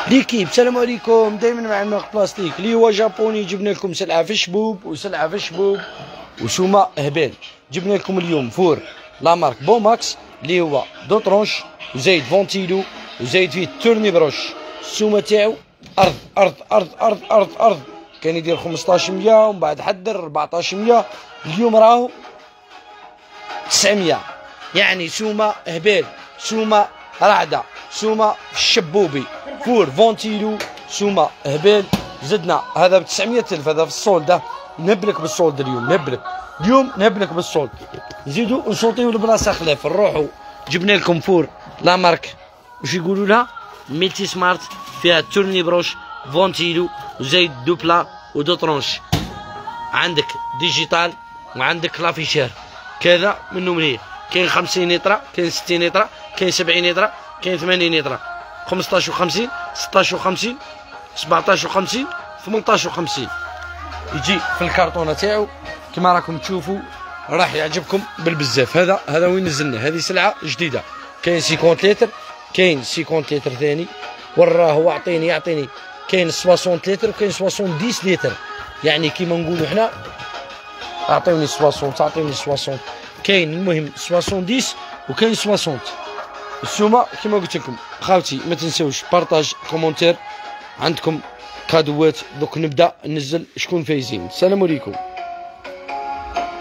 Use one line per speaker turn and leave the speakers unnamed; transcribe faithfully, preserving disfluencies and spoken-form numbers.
ليكيب السلام عليكم. دائما مع الماء بلاستيك اللي هو جابوني. جبنا لكم سلعه في الشبوب وسلعه في الشبوب وشومه هبال. جبنا لكم اليوم فور لا مارك بوماكس اللي هو دو طرونش وزايد فونتيلو وزايد فيه تورني بروش. السومه تاعو ارض ارض ارض ارض ارض ارض. كان يدير خمسطاش مية ومن بعد حدر أربعطاش مية. اليوم راهو تسعمية. يعني سومه هبال، سومه رعده، سومه الشبوبي فور فونتيلو، سومه هبال. زدنا هذا ب تسعمية ألف. هذا في الصولد. نهبلك بالصولد اليوم، نهبلك اليوم نهبلك بالصولد. نزيدو نصوتيو البلاصه خلاف. نروحو جبنا لكم فور لا مارك واش يقولوا لها ميلتي سمارت، فيها تورني بروش فونتيلو وزايد دوبلا ودو طرونش. عندك ديجيتال وعندك لافيشير كذا منه مليح. كاين خمسين لتر، كاين ستين لتر، كاين سبعين لتر، كاين ثمانين لتر، خمسطاش وخمسين، ستطاش وخمسين، سبعطاش وخمسين، ثمنطاش وخمسين. يجي في الكرتونه تاعو كما راكم تشوفوا. راح يعجبكم بالبزاف. هذا هذا وين نزلنا. هذه سلعه جديده. كاين خمسين لتر، كاين خمسين لتر ثاني. وراه هو اعطيني اعطيني. كاين ستين لتر وكاين سبعين لتر. يعني كيما نقولوا حنا اعطيوني سبعين تعطيوني سبعين. كاين المهم سبعين وكاين سبعين. السومه كيما قلت لكم خاوتي ما تنساوش بارطاج كومونتير. عندكم كادوات. دوك نبدا ننزل شكون فايزين. السلام عليكم.